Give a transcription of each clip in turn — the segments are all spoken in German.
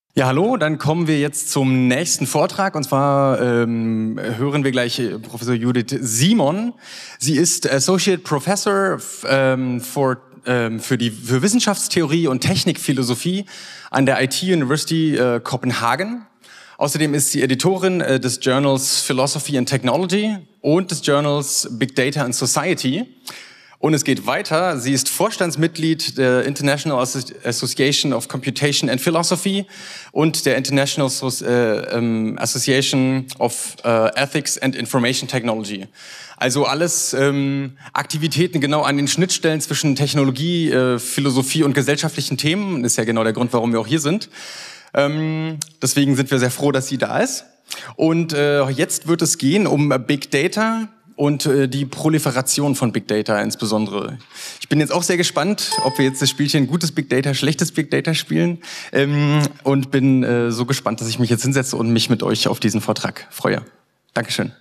Ja, hallo, dann kommen wir jetzt zum nächsten Vortrag und zwar hören wir gleich Professor Judith Simon. Sie ist Associate Professor für Wissenschaftstheorie und Technikphilosophie an der IT University Kopenhagen. Außerdem ist sie Editorin des Journals Philosophy and Technology und des Journals Big Data and Society. Und es geht weiter. Sie ist Vorstandsmitglied der International Association of Computation and Philosophy und der International Association of Ethics and Information Technology. Also alles Aktivitäten genau an den Schnittstellen zwischen Technologie, Philosophie und gesellschaftlichen Themen. Das ist ja genau der Grund, warum wir auch hier sind. Deswegen sind wir sehr froh, dass sie da ist. Und jetzt wird es gehen um Big Data und die Proliferation von Big Data insbesondere. Ich bin jetzt auch sehr gespannt, ob wir jetzt das Spielchen gutes Big Data, schlechtes Big Data spielen. Und bin so gespannt, dass ich mich jetzt hinsetze und mich mit euch auf diesen Vortrag freue. Dankeschön.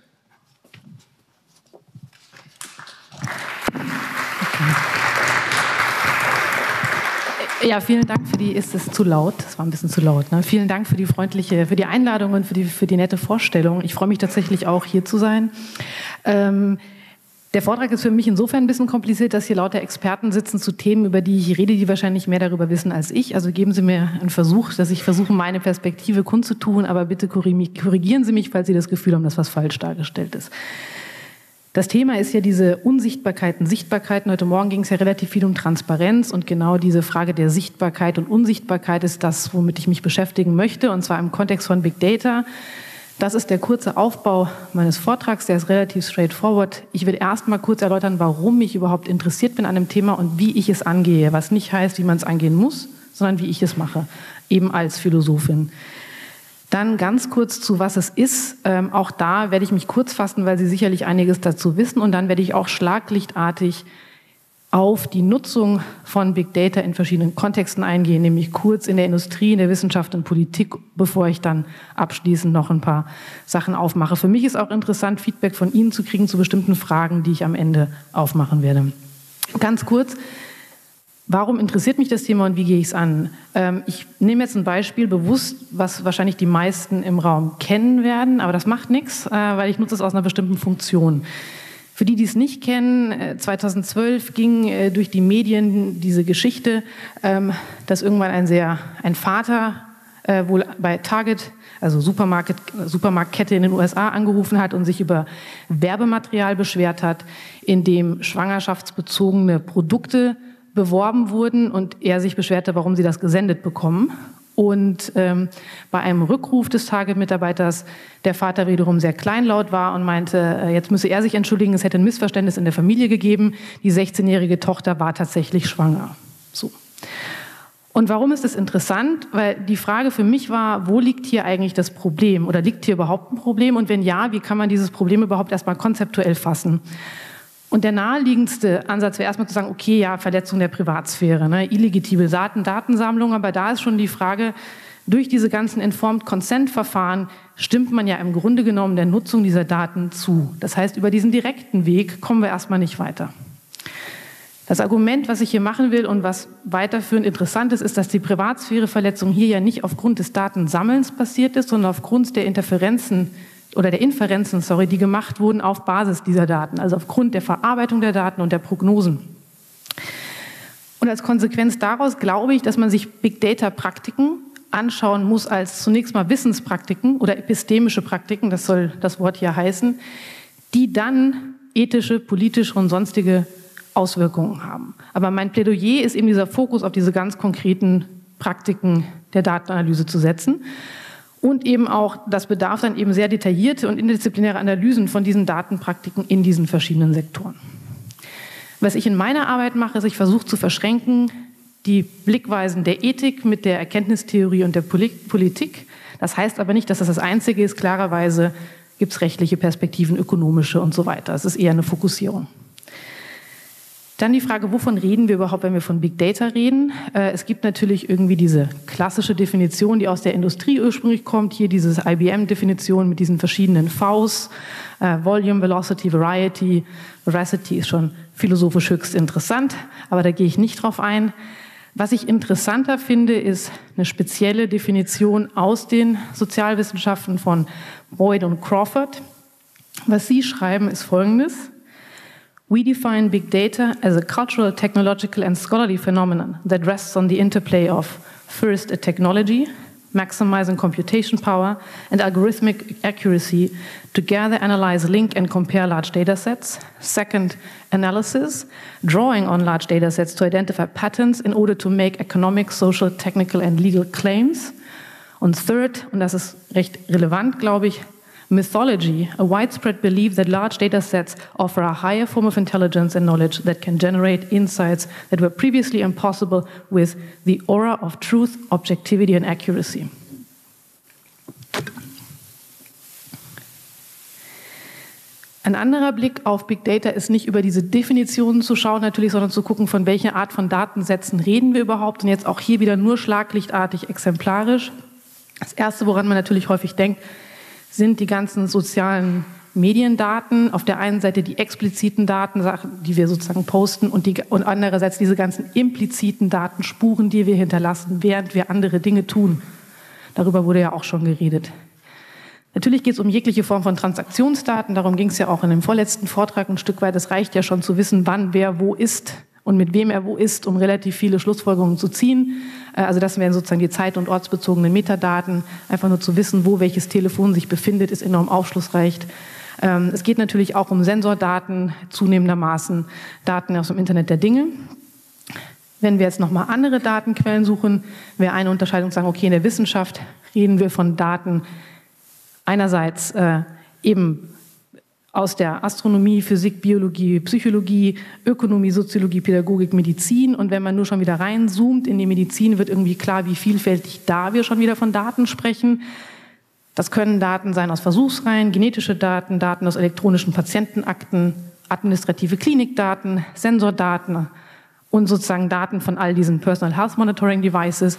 Ja, vielen Dank für die, ist es zu laut? Das war ein bisschen zu laut, ne? Vielen Dank für die die Einladung und für die nette Vorstellung. Ich freue mich tatsächlich auch, hier zu sein. Der Vortrag ist für mich insofern ein bisschen kompliziert, dass hier lauter Experten sitzen zu Themen, über die ich rede, die wahrscheinlich mehr darüber wissen als ich. Also geben Sie mir einen Versuch, dass ich versuche, meine Perspektive kundzutun, aber bitte korrigieren Sie mich, falls Sie das Gefühl haben, dass was falsch dargestellt ist. Das Thema ist ja diese Unsichtbarkeiten, Sichtbarkeiten. Heute Morgen ging es ja relativ viel um Transparenz und genau diese Frage der Sichtbarkeit und Unsichtbarkeit ist das, womit ich mich beschäftigen möchte, und zwar im Kontext von Big Data. Das ist der kurze Aufbau meines Vortrags, der ist relativ straightforward. Ich will erst mal kurz erläutern, warum ich überhaupt interessiert bin an dem Thema und wie ich es angehe, was nicht heißt, wie man es angehen muss, sondern wie ich es mache, eben als Philosophin. Dann ganz kurz zu, was es ist. Auch da werde ich mich kurz fassen, weil Sie sicherlich einiges dazu wissen. Und dann werde ich auch schlaglichtartig auf die Nutzung von Big Data in verschiedenen Kontexten eingehen, nämlich kurz in der Industrie, in der Wissenschaft und Politik, bevor ich dann abschließend noch ein paar Sachen aufmache. Für mich ist auch interessant, Feedback von Ihnen zu kriegen zu bestimmten Fragen, die ich am Ende aufmachen werde. Ganz kurz. Warum interessiert mich das Thema und wie gehe ich es an? Ich nehme jetzt ein Beispiel bewusst, was wahrscheinlich die meisten im Raum kennen werden, aber das macht nichts, weil ich nutze es aus einer bestimmten Funktion. Für die, die es nicht kennen, 2012 ging durch die Medien diese Geschichte, dass irgendwann ein Vater wohl bei Target, also Supermarktkette in den USA, angerufen hat und sich über Werbematerial beschwert hat, in dem schwangerschaftsbezogene Produkte beworben wurden und er sich beschwerte, warum sie das gesendet bekommen. Und bei einem Rückruf des Target-Mitarbeiters der Vater wiederum sehr kleinlaut war und meinte, jetzt müsse er sich entschuldigen, es hätte ein Missverständnis in der Familie gegeben. Die 16-jährige Tochter war tatsächlich schwanger. So. Und warum ist das interessant? Weil die Frage für mich war, wo liegt hier eigentlich das Problem? Oder liegt hier überhaupt ein Problem? Und wenn ja, wie kann man dieses Problem überhaupt erstmal konzeptuell fassen? Und der naheliegendste Ansatz wäre erstmal zu sagen, okay, ja, Verletzung der Privatsphäre, ne, illegitime Datensammlung, aber da ist schon die Frage, durch diese ganzen Informed Consent-Verfahren stimmt man ja im Grunde genommen der Nutzung dieser Daten zu. Das heißt, über diesen direkten Weg kommen wir erstmal nicht weiter. Das Argument, was ich hier machen will und was weiterführend interessant ist, ist, dass die Privatsphäreverletzung hier ja nicht aufgrund des Datensammelns passiert ist, sondern aufgrund der Inferenzen, die gemacht wurden auf Basis dieser Daten, also aufgrund der Verarbeitung der Daten und der Prognosen. Und als Konsequenz daraus glaube ich, dass man sich Big Data Praktiken anschauen muss als zunächst mal Wissenspraktiken oder epistemische Praktiken, das soll das Wort hier heißen, die dann ethische, politische und sonstige Auswirkungen haben. Aber mein Plädoyer ist eben dieser Fokus auf diese ganz konkreten Praktiken der Datenanalyse zu setzen. Und eben auch, das bedarf dann eben sehr detaillierte und interdisziplinäre Analysen von diesen Datenpraktiken in diesen verschiedenen Sektoren. Was ich in meiner Arbeit mache, ist, ich versuche zu verschränken die Blickweisen der Ethik mit der Erkenntnistheorie und der Politik. Das heißt aber nicht, dass das das Einzige ist. Klarerweise gibt es rechtliche Perspektiven, ökonomische und so weiter. Es ist eher eine Fokussierung. Dann die Frage, wovon reden wir überhaupt, wenn wir von Big Data reden? Es gibt natürlich irgendwie diese klassische Definition, die aus der Industrie ursprünglich kommt. Hier diese IBM-Definition mit diesen verschiedenen Vs. Volume, Velocity, Variety. Veracity ist schon philosophisch höchst interessant, aber da gehe ich nicht drauf ein. Was ich interessanter finde, ist eine spezielle Definition aus den Sozialwissenschaften von Boyd und Crawford. Was sie schreiben, ist Folgendes. We define big data as a cultural, technological and scholarly phenomenon that rests on the interplay of, first, a technology, maximizing computation power and algorithmic accuracy to gather, analyze, link and compare large data sets. Second, analysis, drawing on large data sets to identify patterns in order to make economic, social, technical and legal claims. Und third, und das ist recht relevant, glaube ich, mythology, a widespread belief that large data sets offer a higher form of intelligence and knowledge that can generate insights that were previously impossible with the aura of truth, objectivity and accuracy. Ein anderer Blick auf Big Data ist nicht über diese Definitionen zu schauen natürlich, sondern zu gucken, von welcher Art von Datensätzen reden wir überhaupt. Und jetzt auch hier wieder nur schlaglichtartig exemplarisch. Das Erste, woran man natürlich häufig denkt, sind die ganzen sozialen Mediendaten. Auf der einen Seite die expliziten Daten, die wir sozusagen posten, und andererseits diese ganzen impliziten Datenspuren, die wir hinterlassen, während wir andere Dinge tun. Darüber wurde ja auch schon geredet. Natürlich geht es um jegliche Form von Transaktionsdaten. Darum ging es ja auch in dem vorletzten Vortrag ein Stück weit. Es reicht ja schon zu wissen, wann wer wo ist und mit wem er wo ist, um relativ viele Schlussfolgerungen zu ziehen. Also das wären sozusagen die zeit- und ortsbezogenen Metadaten. Einfach nur zu wissen, wo welches Telefon sich befindet, ist enorm aufschlussreich. Es geht natürlich auch um Sensordaten, zunehmendermaßen Daten aus dem Internet der Dinge. Wenn wir jetzt nochmal andere Datenquellen suchen, wäre eine Unterscheidung sagen, okay, in der Wissenschaft reden wir von Daten einerseits eben aus der Astronomie, Physik, Biologie, Psychologie, Ökonomie, Soziologie, Pädagogik, Medizin. Und wenn man nur schon wieder reinzoomt in die Medizin, wird irgendwie klar, wie vielfältig da wir schon wieder von Daten sprechen. Das können Daten sein aus Versuchsreihen, genetische Daten, Daten aus elektronischen Patientenakten, administrative Klinikdaten, Sensordaten und sozusagen Daten von all diesen Personal Health Monitoring Devices.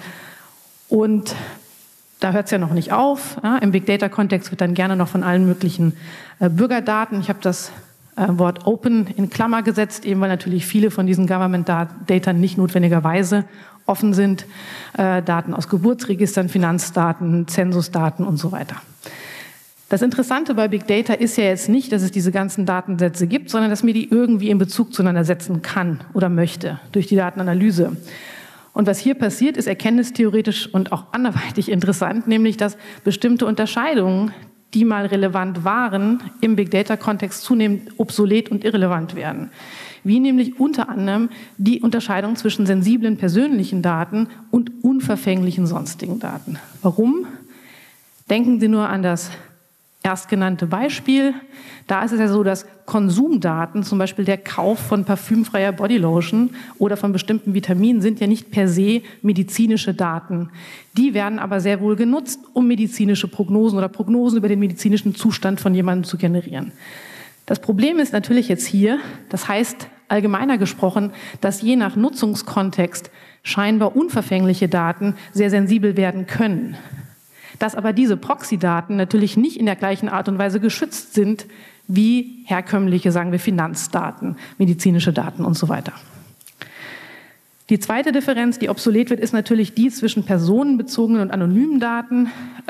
Und da hört es ja noch nicht auf. Ja, im Big Data-Kontext wird dann gerne noch von allen möglichen Bürgerdaten. Ich habe das Wort Open in Klammer gesetzt, eben weil natürlich viele von diesen Government-Data nicht notwendigerweise offen sind. Daten aus Geburtsregistern, Finanzdaten, Zensusdaten und so weiter. Das Interessante bei Big Data ist ja jetzt nicht, dass es diese ganzen Datensätze gibt, sondern dass mir die irgendwie in Bezug zueinander setzen kann oder möchte durch die Datenanalyse. Und was hier passiert, ist erkenntnistheoretisch und auch anderweitig interessant, nämlich dass bestimmte Unterscheidungen, die mal relevant waren, im Big Data-Kontext zunehmend obsolet und irrelevant werden. Wie nämlich unter anderem die Unterscheidung zwischen sensiblen persönlichen Daten und unverfänglichen sonstigen Daten. Warum? Denken Sie nur an das erstgenannte Beispiel. Da ist es ja so, dass Konsumdaten, zum Beispiel der Kauf von parfümfreier Bodylotion oder von bestimmten Vitaminen, sind ja nicht per se medizinische Daten. Die werden aber sehr wohl genutzt, um medizinische Prognosen oder Prognosen über den medizinischen Zustand von jemandem zu generieren. Das Problem ist natürlich jetzt hier, das heißt allgemeiner gesprochen, dass je nach Nutzungskontext scheinbar unverfängliche Daten sehr sensibel werden können. Dass aber diese Proxy-Daten natürlich nicht in der gleichen Art und Weise geschützt sind wie herkömmliche, sagen wir, Finanzdaten, medizinische Daten und so weiter. Die zweite Differenz, die obsolet wird, ist natürlich die zwischen personenbezogenen und anonymen Daten.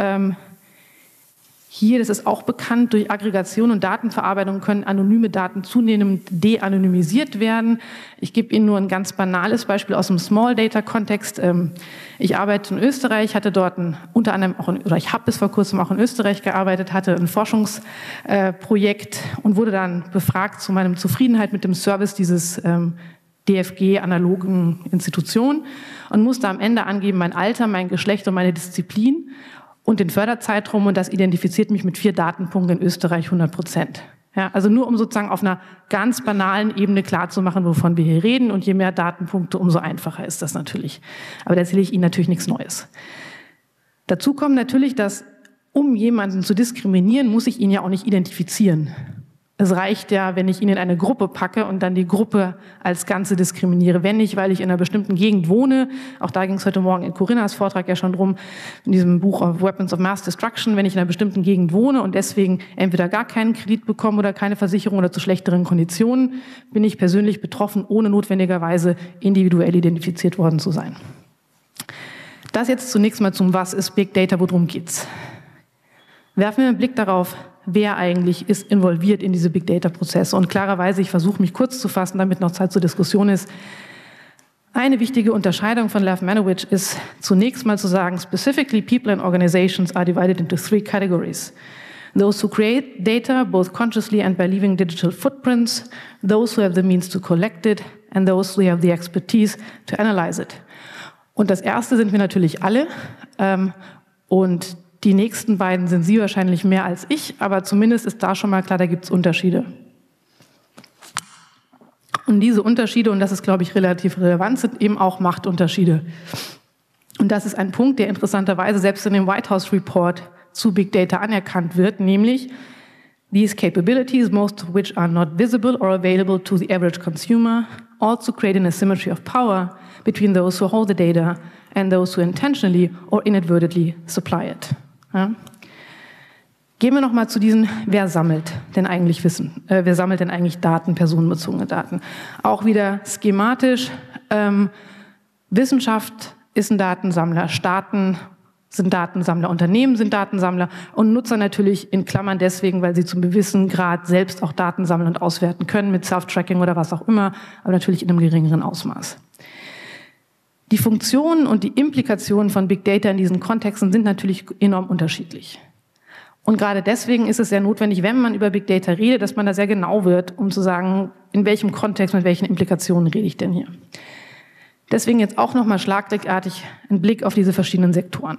Hier, das ist auch bekannt, durch Aggregation und Datenverarbeitung können anonyme Daten zunehmend de-anonymisiert werden. Ich gebe Ihnen nur ein ganz banales Beispiel aus dem Small-Data-Kontext. Ich arbeite in Österreich, hatte dort unter anderem auch, ich habe bis vor kurzem auch in Österreich gearbeitet, hatte ein Forschungsprojekt und wurde dann befragt zu meiner Zufriedenheit mit dem Service dieses DFG-analogen Institution und musste am Ende angeben mein Alter, mein Geschlecht und meine Disziplin und den Förderzeitraum, und das identifiziert mich mit 4 Datenpunkten in Österreich 100%. Ja, also nur um sozusagen auf einer ganz banalen Ebene klarzumachen, wovon wir hier reden, und je mehr Datenpunkte, umso einfacher ist das natürlich. Aber da erzähle ich Ihnen natürlich nichts Neues. Dazu kommt natürlich, dass um jemanden zu diskriminieren, muss ich ihn ja auch nicht identifizieren. Es reicht ja, wenn ich ihn in eine Gruppe packe und dann die Gruppe als Ganze diskriminiere. Wenn nicht, weil ich in einer bestimmten Gegend wohne, auch da ging es heute Morgen in Corinnas Vortrag ja schon drum, in diesem Buch of Weapons of Mass Destruction, wenn ich in einer bestimmten Gegend wohne und deswegen entweder gar keinen Kredit bekomme oder keine Versicherung oder zu schlechteren Konditionen, bin ich persönlich betroffen, ohne notwendigerweise individuell identifiziert worden zu sein. Das jetzt zunächst mal zum Was ist Big Data, worum geht's? Werfen wir einen Blick darauf, wer eigentlich ist involviert in diese Big Data-Prozesse. Und klarerweise, ich versuche mich kurz zu fassen, damit noch Zeit zur Diskussion ist. Eine wichtige Unterscheidung von Lev Manowitz ist zunächst mal zu sagen, specifically people and organizations are divided into 3 categories. Those who create data, both consciously and by leaving digital footprints, those who have the means to collect it, and those who have the expertise to analyze it. Und das erste sind wir natürlich alle. Und die nächsten beiden sind Sie wahrscheinlich mehr als ich, aber zumindest ist da schon mal klar, da gibt es Unterschiede. Und diese Unterschiede, und das ist, glaube ich, relativ relevant, sind eben auch Machtunterschiede. Und das ist ein Punkt, der interessanterweise selbst in dem White House Report zu Big Data anerkannt wird, nämlich these capabilities, most of which are not visible or available to the average consumer, also create an asymmetry of power between those who hold the data and those who intentionally or inadvertently supply it. Ja. Gehen wir nochmal zu diesen, wer sammelt denn eigentlich Wissen? Wer sammelt denn eigentlich Daten, personenbezogene Daten? Auch wieder schematisch. Wissenschaft ist ein Datensammler, Staaten sind Datensammler, Unternehmen sind Datensammler und Nutzer natürlich in Klammern deswegen, weil sie zum gewissen Grad selbst auch Daten sammeln und auswerten können mit Self-Tracking oder was auch immer, aber natürlich in einem geringeren Ausmaß. Die Funktionen und die Implikationen von Big Data in diesen Kontexten sind natürlich enorm unterschiedlich. Und gerade deswegen ist es sehr notwendig, wenn man über Big Data redet, dass man da sehr genau wird, um zu sagen, in welchem Kontext, mit welchen Implikationen rede ich denn hier. Deswegen jetzt auch nochmal schlagwortartig ein Blick auf diese verschiedenen Sektoren.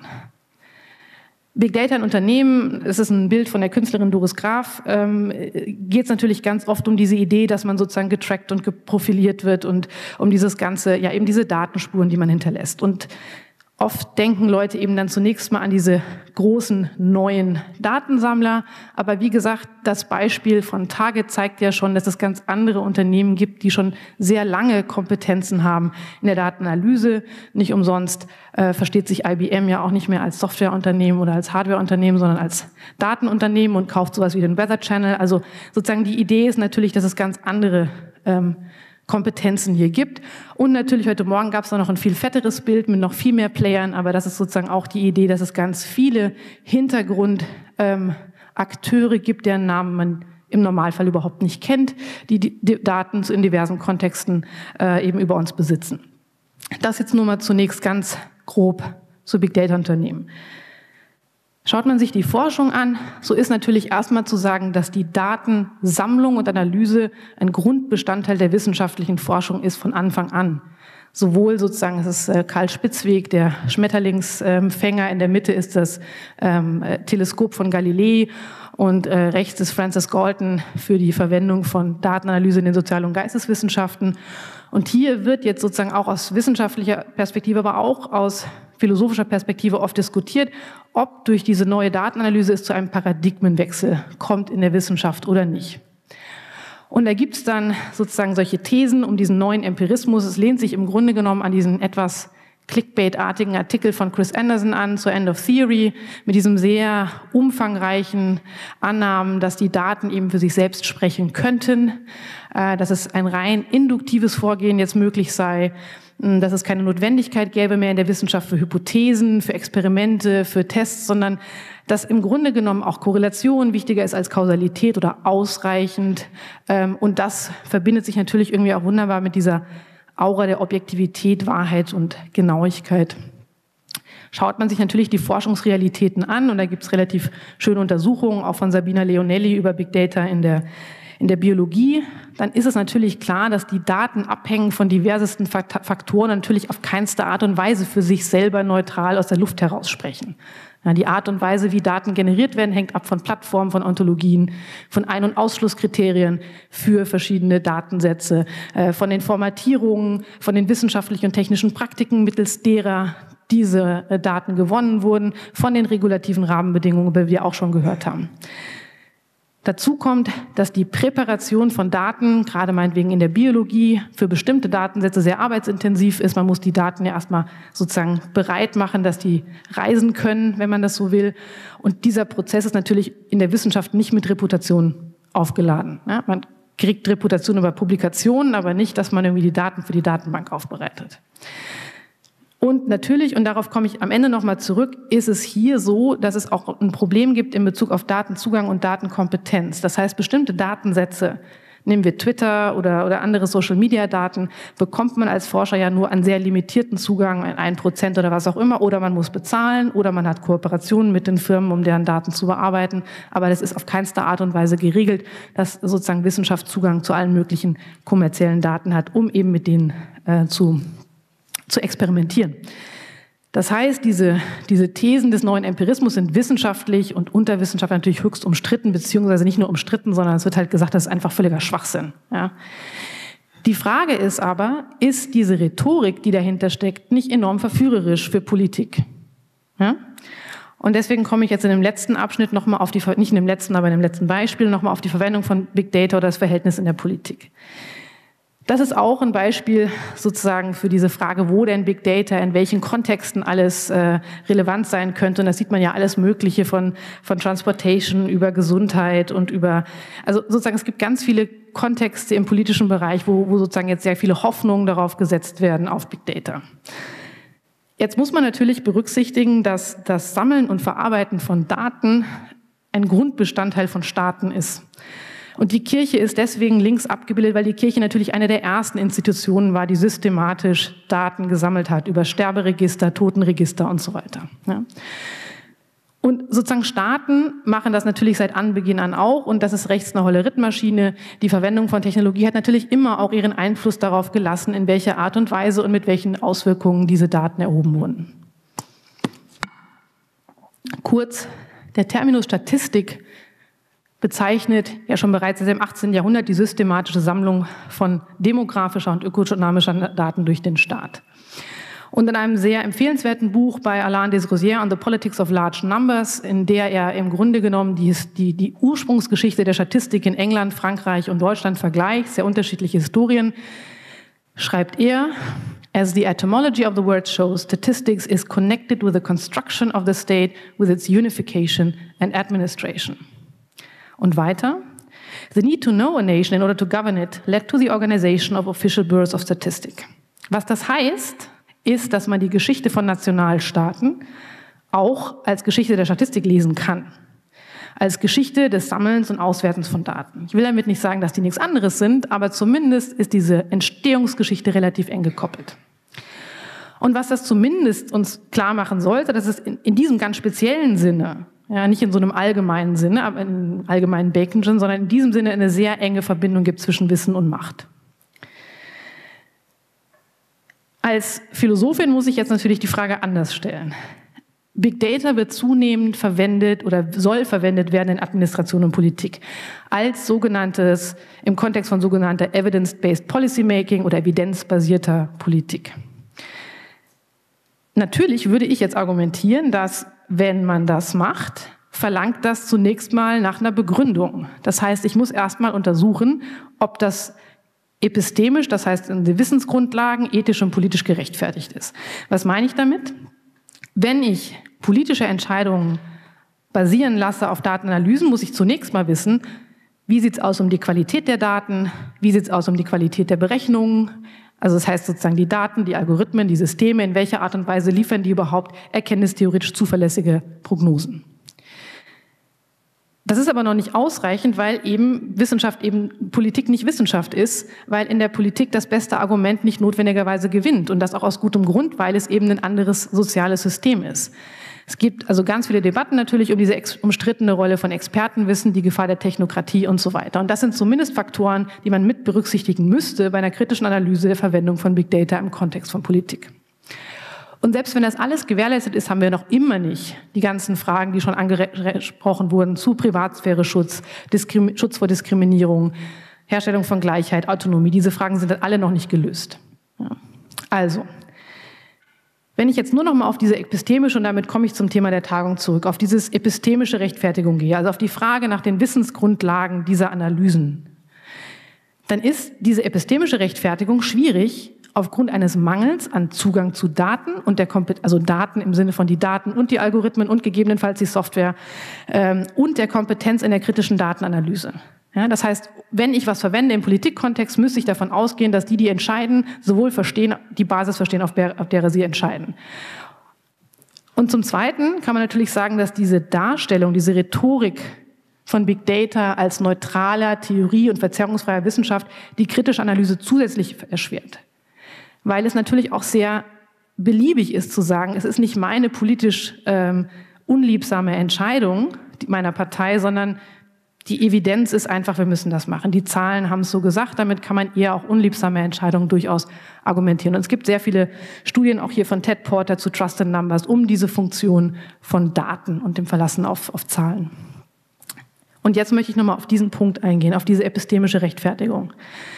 Big Data in Unternehmen, es ist ein Bild von der Künstlerin Doris Graf, geht es natürlich ganz oft um diese Idee, dass man sozusagen getrackt und geprofiliert wird und um dieses Ganze, ja eben diese Datenspuren, die man hinterlässt. Und oft denken Leute eben dann zunächst mal an diese großen neuen Datensammler. Aber wie gesagt, das Beispiel von Target zeigt ja schon, dass es ganz andere Unternehmen gibt, die schon sehr lange Kompetenzen haben in der Datenanalyse. Nicht umsonst versteht sich IBM ja auch nicht mehr als Softwareunternehmen oder als Hardwareunternehmen, sondern als Datenunternehmen und kauft sowas wie den Weather Channel. Also sozusagen die Idee ist natürlich, dass es ganz andere Kompetenzen hier gibt. Und natürlich heute Morgen gab es noch ein viel fetteres Bild mit noch viel mehr Playern, aber das ist sozusagen auch die Idee, dass es ganz viele Hintergrundakteure gibt, deren Namen man im Normalfall überhaupt nicht kennt, die Daten in diversen Kontexten eben über uns besitzen. Das jetzt nur mal zunächst ganz grob zu Big Data Unternehmen. Schaut man sich die Forschung an, so ist natürlich erstmal zu sagen, dass die Datensammlung und Analyse ein Grundbestandteil der wissenschaftlichen Forschung ist von Anfang an. Sowohl sozusagen, es ist Karl Spitzweg, der Schmetterlingsfänger, in der Mitte ist das Teleskop von Galilei und rechts ist Francis Galton für die Verwendung von Datenanalyse in den Sozial- und Geisteswissenschaften. Und hier wird jetzt sozusagen auch aus wissenschaftlicher Perspektive, aber auch aus philosophischer Perspektive oft diskutiert, ob durch diese neue Datenanalyse es zu einem Paradigmenwechsel kommt in der Wissenschaft oder nicht. Und da gibt es dann sozusagen solche Thesen um diesen neuen Empirismus. Es lehnt sich im Grunde genommen an diesen etwas Clickbait-artigen Artikel von Chris Anderson an zur End of Theory mit diesem sehr umfangreichen Annahmen, dass die Daten eben für sich selbst sprechen könnten, dass es ein rein induktives Vorgehen jetzt möglich sei, dass es keine Notwendigkeit gäbe mehr in der Wissenschaft für Hypothesen, für Experimente, für Tests, sondern dass im Grunde genommen auch Korrelation wichtiger ist als Kausalität oder ausreichend. Und das verbindet sich natürlich irgendwie auch wunderbar mit dieser Aura der Objektivität, Wahrheit und Genauigkeit. Schaut man sich natürlich die Forschungsrealitäten an, und da gibt es relativ schöne Untersuchungen, auch von Sabina Leonelli über Big Data in der Biologie, dann ist es natürlich klar, dass die Daten abhängen von diversesten Faktoren, natürlich auf keinste Art und Weise für sich selber neutral aus der Luft heraus sprechen. Ja, die Art und Weise, wie Daten generiert werden, hängt ab von Plattformen, von Ontologien, von Ein- und Ausschlusskriterien für verschiedene Datensätze, von den Formatierungen, von den wissenschaftlichen und technischen Praktiken, mittels derer diese Daten gewonnen wurden, von den regulativen Rahmenbedingungen, über die wir auch schon gehört haben. Dazu kommt, dass die Präparation von Daten, gerade meinetwegen in der Biologie, für bestimmte Datensätze sehr arbeitsintensiv ist. Man muss die Daten ja erstmal sozusagen bereit machen, dass die reisen können, wenn man das so will. Und dieser Prozess ist natürlich in der Wissenschaft nicht mit Reputation aufgeladen. Ja, man kriegt Reputation über Publikationen, aber nicht, dass man irgendwie die Daten für die Datenbank aufbereitet. Und natürlich, und darauf komme ich am Ende nochmal zurück, ist es hier so, dass es auch ein Problem gibt in Bezug auf Datenzugang und Datenkompetenz. Das heißt, bestimmte Datensätze, nehmen wir Twitter oder andere Social-Media-Daten, bekommt man als Forscher ja nur an sehr limitierten Zugang, 1% oder was auch immer, oder man muss bezahlen oder man hat Kooperationen mit den Firmen, um deren Daten zu bearbeiten. Aber das ist auf keinster Art und Weise geregelt, dass sozusagen Wissenschaft Zugang zu allen möglichen kommerziellen Daten hat, um eben mit denen zu experimentieren. Das heißt, diese Thesen des neuen Empirismus sind wissenschaftlich und unter Wissenschaft natürlich höchst umstritten, beziehungsweise nicht nur umstritten, sondern es wird halt gesagt, das ist einfach völliger Schwachsinn. Ja. Die Frage ist aber, ist diese Rhetorik, die dahinter steckt, nicht enorm verführerisch für Politik? Ja? Und deswegen komme ich jetzt in dem letzten Abschnitt nochmal auf nicht in dem letzten, aber in dem letzten Beispiel nochmal auf die Verwendung von Big Data oder das Verhältnis in der Politik. Das ist auch ein Beispiel sozusagen für diese Frage, wo denn Big Data, in welchen Kontexten alles relevant sein könnte. Und da sieht man ja alles Mögliche von Transportation über Gesundheit und also sozusagen es gibt ganz viele Kontexte im politischen Bereich, wo sozusagen jetzt sehr viele Hoffnungen darauf gesetzt werden, auf Big Data. Jetzt muss man natürlich berücksichtigen, dass das Sammeln und Verarbeiten von Daten ein Grundbestandteil von Staaten ist. Und die Kirche ist deswegen links abgebildet, weil die Kirche natürlich eine der ersten Institutionen war, die systematisch Daten gesammelt hat über Sterberegister, Totenregister und so weiter. Ja. Und sozusagen Staaten machen das natürlich seit Anbeginn an auch, und das ist rechts eine Hollerith-Maschine. Die Verwendung von Technologie hat natürlich immer auch ihren Einfluss darauf gelassen, in welcher Art und Weise und mit welchen Auswirkungen diese Daten erhoben wurden. Kurz, der Terminus Statistik bezeichnet ja schon bereits im 18. Jahrhundert die systematische Sammlung von demografischer und ökodynamischer Daten durch den Staat. Und in einem sehr empfehlenswerten Buch bei Alain Desrosiers on the Politics of Large Numbers, in der er im Grunde genommen die Ursprungsgeschichte der Statistik in England, Frankreich und Deutschland vergleicht, sehr unterschiedliche Historien, schreibt er: As the etymology of the word shows, statistics is connected with the construction of the state, with its unification and administration. Und weiter: The need to know a nation in order to govern it led to the organization of official bureaus of statistics. Was das heißt, ist, dass man die Geschichte von Nationalstaaten auch als Geschichte der Statistik lesen kann. Als Geschichte des Sammelns und Auswertens von Daten. Ich will damit nicht sagen, dass die nichts anderes sind, aber zumindest ist diese Entstehungsgeschichte relativ eng gekoppelt. Und was das zumindest uns klar machen sollte, dass es in diesem ganz speziellen Sinne, ja, nicht in so einem allgemeinen Sinne, aber in allgemeinen Baconschen, sondern in diesem Sinne eine sehr enge Verbindung gibt zwischen Wissen und Macht. Als Philosophin muss ich jetzt natürlich die Frage anders stellen. Big Data wird zunehmend verwendet oder soll verwendet werden in Administration und Politik als sogenanntes, im Kontext von sogenannter Evidence-Based Policymaking oder evidenzbasierter Politik. Natürlich würde ich jetzt argumentieren, dass, wenn man das macht, verlangt das zunächst mal nach einer Begründung. Das heißt, ich muss erst mal untersuchen, ob das epistemisch, das heißt in den Wissensgrundlagen, ethisch und politisch gerechtfertigt ist. Was meine ich damit? Wenn ich politische Entscheidungen basieren lasse auf Datenanalysen, muss ich zunächst mal wissen, wie sieht es aus um die Qualität der Daten, wie sieht es aus um die Qualität der Berechnungen, also das heißt sozusagen die Daten, die Algorithmen, die Systeme, in welcher Art und Weise liefern die überhaupt erkenntnistheoretisch zuverlässige Prognosen. Das ist aber noch nicht ausreichend, weil eben Politik nicht Wissenschaft ist, weil in der Politik das beste Argument nicht notwendigerweise gewinnt und das auch aus gutem Grund, weil es eben ein anderes soziales System ist. Es gibt also ganz viele Debatten natürlich um diese umstrittene Rolle von Expertenwissen, die Gefahr der Technokratie und so weiter. Und das sind zumindest Faktoren, die man mit berücksichtigen müsste bei einer kritischen Analyse der Verwendung von Big Data im Kontext von Politik. Und selbst wenn das alles gewährleistet ist, haben wir noch immer nicht die ganzen Fragen, die schon angesprochen wurden, zu Privatsphäreschutz, Schutz vor Diskriminierung, Herstellung von Gleichheit, Autonomie. Diese Fragen sind alle noch nicht gelöst. Ja. Also, Wenn ich jetzt nur noch mal auf diese epistemische, und damit komme ich zum Thema der Tagung zurück, auf dieses epistemische Rechtfertigung gehe, also auf die Frage nach den Wissensgrundlagen dieser Analysen, dann ist diese epistemische Rechtfertigung schwierig aufgrund eines Mangels an Zugang zu Daten und also Daten im Sinne von die Daten und die Algorithmen und gegebenenfalls die Software und der Kompetenz in der kritischen Datenanalyse. Ja, das heißt, wenn ich was verwende im Politikkontext, müsste ich davon ausgehen, dass die entscheiden, sowohl verstehen, die Basis verstehen, auf der sie entscheiden. Und zum Zweiten kann man natürlich sagen, dass diese Darstellung, diese Rhetorik von Big Data als neutraler Theorie und verzerrungsfreier Wissenschaft die kritische Analyse zusätzlich erschwert. Weil es natürlich auch sehr beliebig ist zu sagen, es ist nicht meine politisch unliebsame Entscheidung meiner Partei, sondern die Evidenz ist einfach, wir müssen das machen. Die Zahlen haben es so gesagt, damit kann man eher auch unliebsame Entscheidungen durchaus argumentieren. Und es gibt sehr viele Studien, auch hier von Ted Porter zu Trusted Numbers, um diese Funktion von Daten und dem Verlassen auf Zahlen. Und jetzt möchte ich nochmal auf diesen Punkt eingehen, auf diese epistemische Rechtfertigung.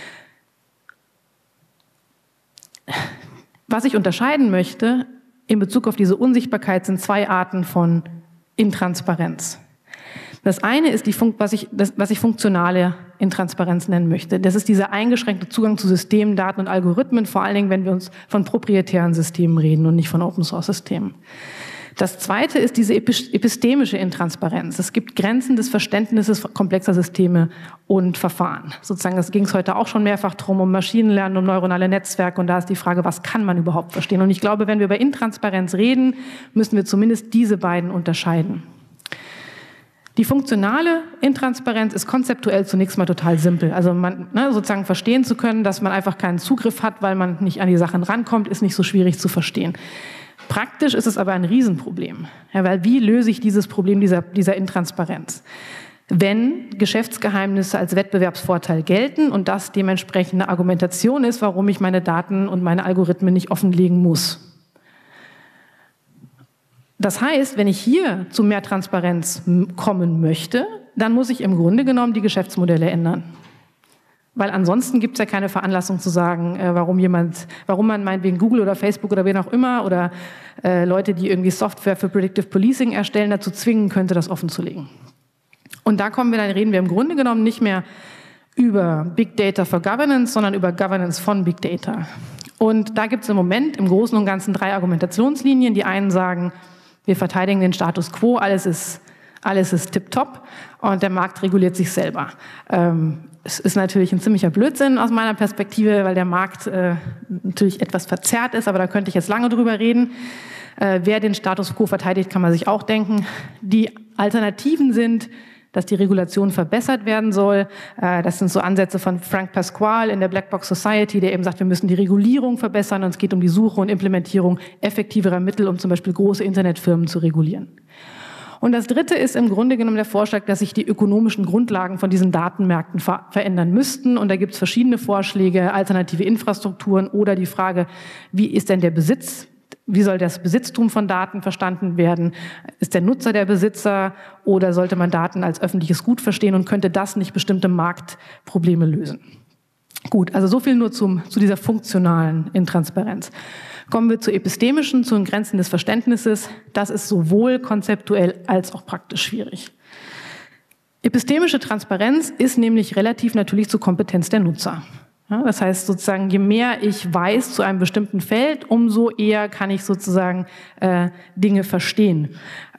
Was ich unterscheiden möchte in Bezug auf diese Unsichtbarkeit sind zwei Arten von Intransparenz. Das eine ist was ich funktionale Intransparenz nennen möchte. Das ist dieser eingeschränkte Zugang zu Systemen, Daten und Algorithmen, vor allen Dingen, wenn wir uns von proprietären Systemen reden und nicht von Open-Source-Systemen. Das zweite ist diese epistemische Intransparenz. Es gibt Grenzen des Verständnisses komplexer Systeme und Verfahren. Sozusagen, das ging es heute auch schon mehrfach drum, um Maschinenlernen, um neuronale Netzwerke. Und da ist die Frage, was kann man überhaupt verstehen? Und ich glaube, wenn wir über Intransparenz reden, müssen wir zumindest diese beiden unterscheiden. Die funktionale Intransparenz ist konzeptuell zunächst mal total simpel. Also sozusagen verstehen zu können, dass man einfach keinen Zugriff hat, weil man nicht an die Sachen rankommt, ist nicht so schwierig zu verstehen. Praktisch ist es aber ein Riesenproblem. Ja, weil wie löse ich dieses Problem dieser Intransparenz? Wenn Geschäftsgeheimnisse als Wettbewerbsvorteil gelten und das dementsprechend eine Argumentation ist, warum ich meine Daten und meine Algorithmen nicht offenlegen muss. Das heißt, wenn ich hier zu mehr Transparenz kommen möchte, dann muss ich im Grunde genommen die Geschäftsmodelle ändern. Weil ansonsten gibt es ja keine Veranlassung zu sagen, warum man meinetwegen Google oder Facebook oder wen auch immer oder Leute, die irgendwie Software für Predictive Policing erstellen, dazu zwingen könnte, das offenzulegen. Und da reden wir im Grunde genommen nicht mehr über Big Data for Governance, sondern über Governance von Big Data. Und da gibt es im Moment im Großen und Ganzen 3 Argumentationslinien. Die einen sagen, wir verteidigen den Status quo, alles ist tipptopp und der Markt reguliert sich selber. Es ist natürlich ein ziemlicher Blödsinn aus meiner Perspektive, weil der Markt natürlich etwas verzerrt ist, aber da könnte ich jetzt lange drüber reden. Wer den Status quo verteidigt, kann man sich auch denken. Die Alternativen sind, dass die Regulation verbessert werden soll. Das sind so Ansätze von Frank Pasquale in der Black Box Society, der eben sagt, wir müssen die Regulierung verbessern und es geht um die Suche und Implementierung effektiverer Mittel, um zum Beispiel große Internetfirmen zu regulieren. Und das Dritte ist im Grunde genommen der Vorschlag, dass sich die ökonomischen Grundlagen von diesen Datenmärkten verändern müssten. Und da gibt es verschiedene Vorschläge, alternative Infrastrukturen oder die Frage, wie ist denn der Besitz? Wie soll das Besitztum von Daten verstanden werden? Ist der Nutzer der Besitzer oder sollte man Daten als öffentliches Gut verstehen und könnte das nicht bestimmte Marktprobleme lösen? Gut, also so viel nur zu dieser funktionalen Intransparenz. Kommen wir zur epistemischen, zu den Grenzen des Verständnisses. Das ist sowohl konzeptuell als auch praktisch schwierig. Epistemische Transparenz ist nämlich relativ natürlich zur Kompetenz der Nutzer. Ja, das heißt sozusagen, je mehr ich weiß zu einem bestimmten Feld, umso eher kann ich sozusagen Dinge verstehen.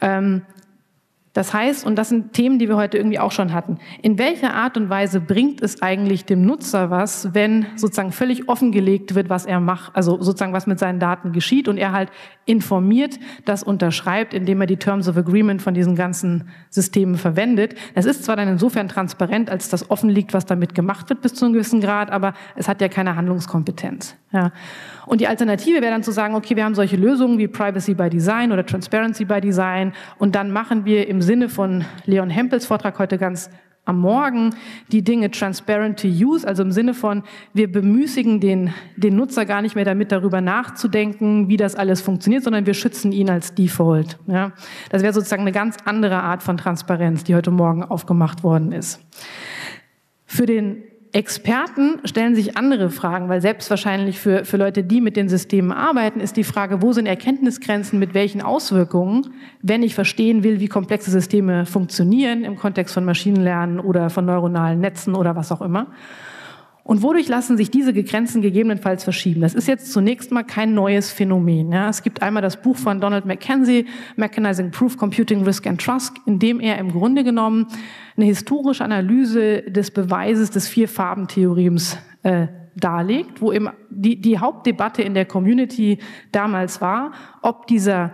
Das heißt, und das sind Themen, die wir heute irgendwie auch schon hatten, in welcher Art und Weise bringt es eigentlich dem Nutzer was, wenn sozusagen völlig offengelegt wird, was er macht, also sozusagen was mit seinen Daten geschieht und er halt informiert, das unterschreibt, indem er die Terms of Agreement von diesen ganzen Systemen verwendet. Es ist zwar dann insofern transparent, als das offen liegt, was damit gemacht wird bis zu einem gewissen Grad, aber es hat ja keine Handlungskompetenz. Ja. Und die Alternative wäre dann zu sagen, okay, wir haben solche Lösungen wie Privacy by Design oder Transparency by Design und dann machen wir im Sinne von Leon Hempels Vortrag heute ganz am Morgen die Dinge transparent to use, also im Sinne von, wir bemüßigen den Nutzer gar nicht mehr damit, darüber nachzudenken, wie das alles funktioniert, sondern wir schützen ihn als Default. Ja. Das wäre sozusagen eine ganz andere Art von Transparenz, die heute Morgen aufgemacht worden ist. Für den Experten stellen sich andere Fragen, weil selbst wahrscheinlich für Leute, die mit den Systemen arbeiten, ist die Frage, wo sind Erkenntnisgrenzen, mit welchen Auswirkungen, wenn ich verstehen will, wie komplexe Systeme funktionieren im Kontext von Maschinenlernen oder von neuronalen Netzen oder was auch immer. Und wodurch lassen sich diese Grenzen gegebenenfalls verschieben? Das ist jetzt zunächst mal kein neues Phänomen. Ja. Es gibt einmal das Buch von Donald McKenzie, Mechanizing Proof, Computing, Risk and Trust, in dem er im Grunde genommen eine historische Analyse des Beweises des Vier-Farben-Theorems darlegt, wo eben die Hauptdebatte in der Community damals war, ob dieser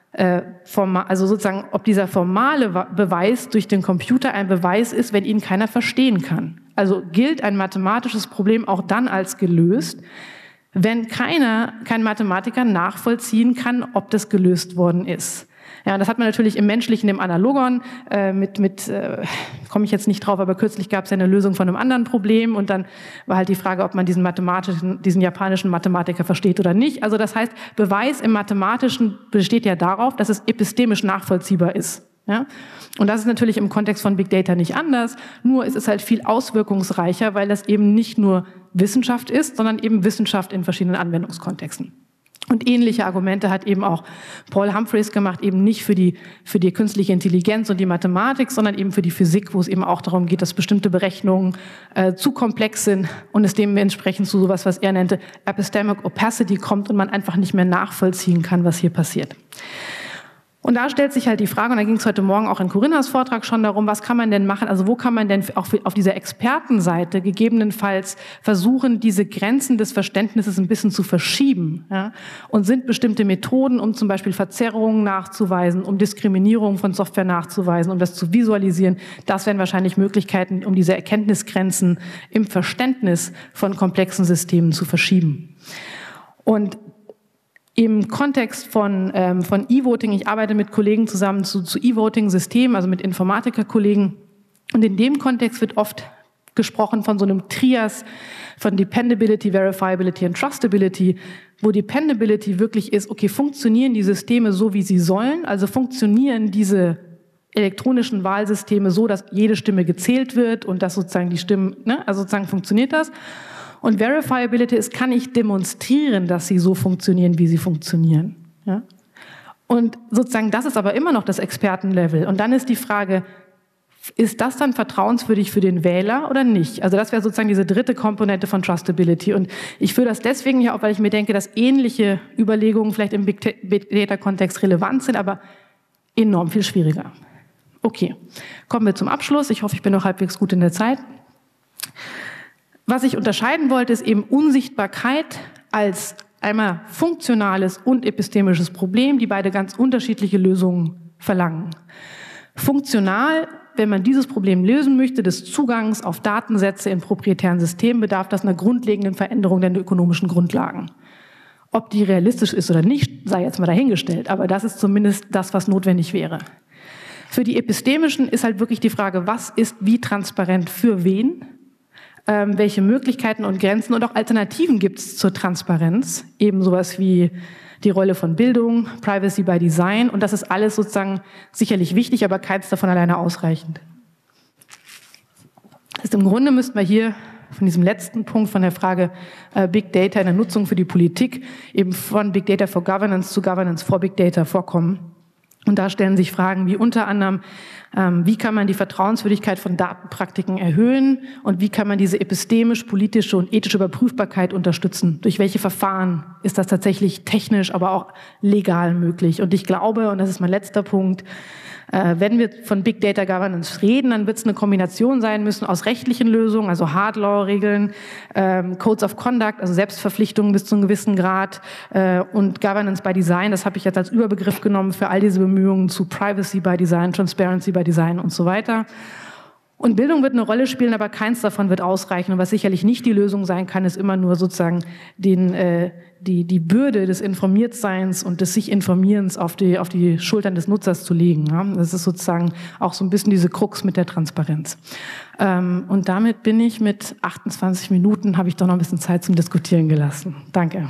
ob dieser formale Beweis durch den Computer ein Beweis ist, wenn ihn keiner verstehen kann. Also gilt ein mathematisches Problem auch dann als gelöst, wenn kein Mathematiker nachvollziehen kann, ob das gelöst worden ist. Ja, und das hat man natürlich im Menschlichen, im Analogon, komme ich jetzt nicht drauf, aber kürzlich gab es ja eine Lösung von einem anderen Problem und dann war halt die Frage, ob man diesen japanischen Mathematiker versteht oder nicht. Also das heißt, Beweis im Mathematischen besteht ja darauf, dass es epistemisch nachvollziehbar ist. Ja? Und das ist natürlich im Kontext von Big Data nicht anders, nur es ist halt viel auswirkungsreicher, weil das eben nicht nur Wissenschaft ist, sondern eben Wissenschaft in verschiedenen Anwendungskontexten. Und ähnliche Argumente hat eben auch Paul Humphreys gemacht, eben nicht für die künstliche Intelligenz und die Mathematik, sondern eben für die Physik, wo es eben auch darum geht, dass bestimmte Berechnungen zu komplex sind und es dementsprechend zu sowas, was er nannte, Epistemic Opacity kommt und man einfach nicht mehr nachvollziehen kann, was hier passiert. Und da stellt sich halt die Frage, und da ging es heute Morgen auch in Corinnas Vortrag schon darum, was kann man denn machen, also wo kann man denn auch auf dieser Expertenseite gegebenenfalls versuchen, diese Grenzen des Verständnisses ein bisschen zu verschieben, ja? Und sind bestimmte Methoden, um zum Beispiel Verzerrungen nachzuweisen, um Diskriminierung von Software nachzuweisen, um das zu visualisieren, das wären wahrscheinlich Möglichkeiten, um diese Erkenntnisgrenzen im Verständnis von komplexen Systemen zu verschieben. Und im Kontext von E-Voting, ich arbeite mit Kollegen zusammen zu E-Voting-Systemen, also mit Informatikerkollegen. Und in dem Kontext wird oft gesprochen von so einem Trias von Dependability, Verifiability und Trustability, wo Dependability wirklich ist, okay, funktionieren die Systeme so, wie sie sollen? Also funktionieren diese elektronischen Wahlsysteme so, dass jede Stimme gezählt wird und dass sozusagen die Stimmen, also sozusagen funktioniert das? Und Verifiability ist, kann ich demonstrieren, dass sie so funktionieren, wie sie funktionieren. Ja? Und sozusagen, das ist aber immer noch das Expertenlevel. Und dann ist die Frage, ist das dann vertrauenswürdig für den Wähler oder nicht? Also das wäre sozusagen diese dritte Komponente von Trustability. Und ich führe das deswegen hier auf, weil ich mir denke, dass ähnliche Überlegungen vielleicht im Big Data-Kontext relevant sind, aber enorm viel schwieriger. Okay, kommen wir zum Abschluss. Ich hoffe, ich bin noch halbwegs gut in der Zeit. Was ich unterscheiden wollte, ist eben Unsichtbarkeit als einmal funktionales und epistemisches Problem, die beide ganz unterschiedliche Lösungen verlangen. Funktional, wenn man dieses Problem lösen möchte, des Zugangs auf Datensätze in proprietären Systemen, bedarf das einer grundlegenden Veränderung der ökonomischen Grundlagen. Ob die realistisch ist oder nicht, sei jetzt mal dahingestellt, aber das ist zumindest das, was notwendig wäre. Für die epistemischen ist halt wirklich die Frage, was ist wie transparent für wen? Welche Möglichkeiten und Grenzen und auch Alternativen gibt es zur Transparenz, eben sowas wie die Rolle von Bildung, Privacy by Design, und das ist alles sozusagen sicherlich wichtig, aber keins davon alleine ausreichend. Das heißt, im Grunde müssten wir hier von diesem letzten Punkt, von der Frage Big Data in der Nutzung für die Politik, eben von Big Data for Governance zu Governance for Big Data vorkommen. Und da stellen sich Fragen wie unter anderem, wie kann man die Vertrauenswürdigkeit von Datenpraktiken erhöhen und wie kann man diese epistemisch-politische und ethische Überprüfbarkeit unterstützen? Durch welche Verfahren ist das tatsächlich technisch, aber auch legal möglich? Und ich glaube, und das ist mein letzter Punkt, wenn wir von Big Data Governance reden, dann wird es eine Kombination sein müssen aus rechtlichen Lösungen, also Hard Law Regeln, Codes of Conduct, also Selbstverpflichtungen bis zu einem gewissen Grad und Governance by Design. Das habe ich jetzt als Überbegriff genommen für all diese Bemühungen zu Privacy by Design, Transparency by Design und so weiter. Und Bildung wird eine Rolle spielen, aber keins davon wird ausreichen. Und was sicherlich nicht die Lösung sein kann, ist immer nur sozusagen die Bürde des Informiertseins und des sich Informierens auf die Schultern des Nutzers zu legen. Ja? Das ist sozusagen auch so ein bisschen diese Krux mit der Transparenz. Und damit bin ich mit 28 Minuten, habe ich doch noch ein bisschen Zeit zum Diskutieren gelassen. Danke.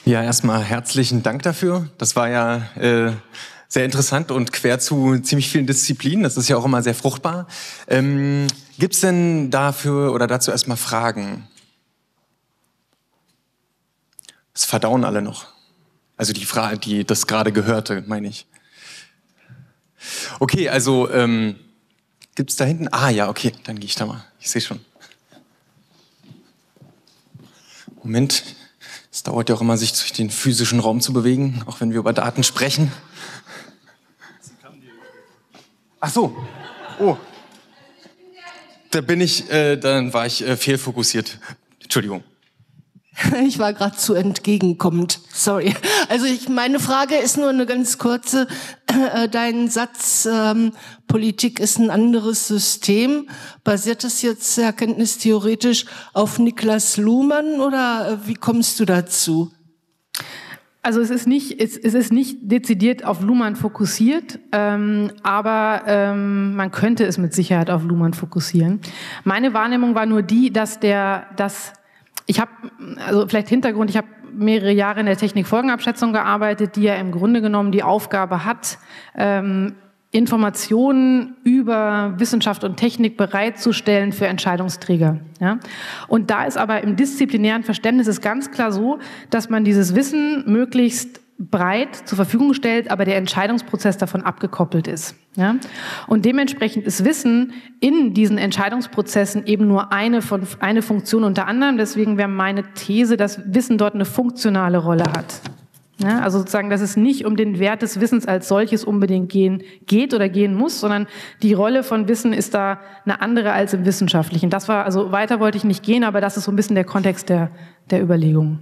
Ja, erstmal herzlichen Dank dafür. Das war ja sehr interessant und quer zu ziemlich vielen Disziplinen. Das ist ja auch immer sehr fruchtbar. Gibt's denn dafür oder dazu erstmal Fragen? Das verdauen alle noch. Also die Frage, die das gerade gehörte, meine ich. Okay, also gibt's da hinten? Ah ja, okay, dann gehe ich da mal. Ich sehe schon. Moment. Es dauert ja auch immer, sich durch den physischen Raum zu bewegen, auch wenn wir über Daten sprechen. Ach so. Oh. Dann war ich fehlfokussiert. Entschuldigung. Ich war gerade zu entgegenkommend. Sorry. Also meine Frage ist nur eine ganz kurze. Dein Satz, Politik ist ein anderes System. Basiert das jetzt erkenntnistheoretisch auf Niklas Luhmann oder wie kommst du dazu? Also es ist nicht dezidiert auf Luhmann fokussiert, aber man könnte es mit Sicherheit auf Luhmann fokussieren. Meine Wahrnehmung war nur die, ich habe mehrere Jahre in der Technikfolgenabschätzung gearbeitet, die ja im Grunde genommen die Aufgabe hat, Informationen über Wissenschaft und Technik bereitzustellen für Entscheidungsträger. Ja? Und da ist aber im disziplinären Verständnis ist ganz klar so, dass man dieses Wissen möglichst breit zur Verfügung stellt, aber der Entscheidungsprozess davon abgekoppelt ist. Ja? Und dementsprechend ist Wissen in diesen Entscheidungsprozessen eben nur eine Funktion unter anderem. Deswegen wäre meine These, dass Wissen dort eine funktionale Rolle hat. Ja? Also sozusagen, dass es nicht um den Wert des Wissens als solches unbedingt geht oder gehen muss, sondern die Rolle von Wissen ist da eine andere als im Wissenschaftlichen. Das war, also weiter wollte ich nicht gehen, aber das ist so ein bisschen der Kontext der Überlegungen.